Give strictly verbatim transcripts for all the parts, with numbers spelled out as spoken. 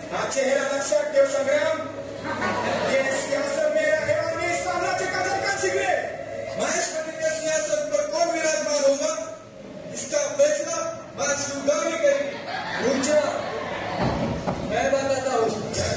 हा चेहरा लक्षात ठेव संग्राम. ये सियासत में रहे और मैं साम्राज्य का दरकार छिपे. महेश्वरी के सियासत पर कौन विराजमान होगा, इसका फैसला मैं सुगामी करेंगे. मुझे मैं बताता हूँ.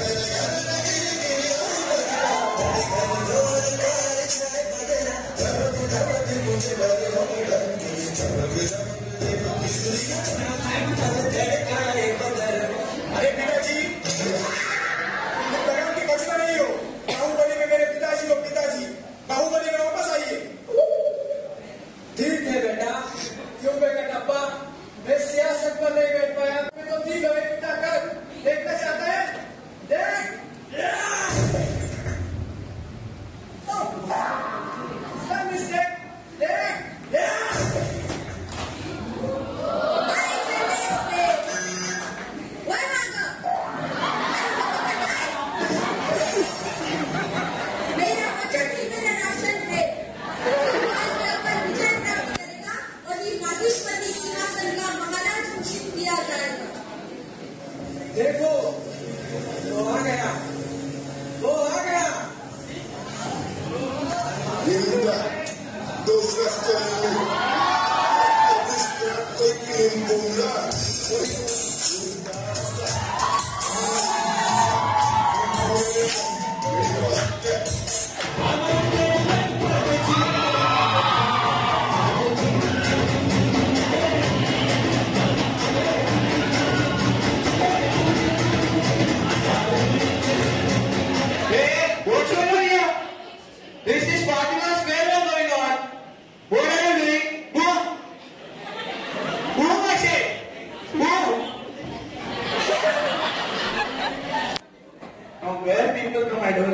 अरे पिताजी, तुम लगाम की कचरा नहीं हो. बाहुबली में मेरे पिताजी हो. पिताजी बाहुबली में वापस आइए. ठीक है बेटा. क्यों बेटा टप्पा, मैं सियासत पर नहीं बैठ पाया. मैं तो दी गए ताकत देखना चाहता है. देख मिस्टेक. देख देखो, वो आ गया, वो आ गया. This is Fatima's funeral going on. What are you doing? Move! Move, I say! Move! From where people come, I don't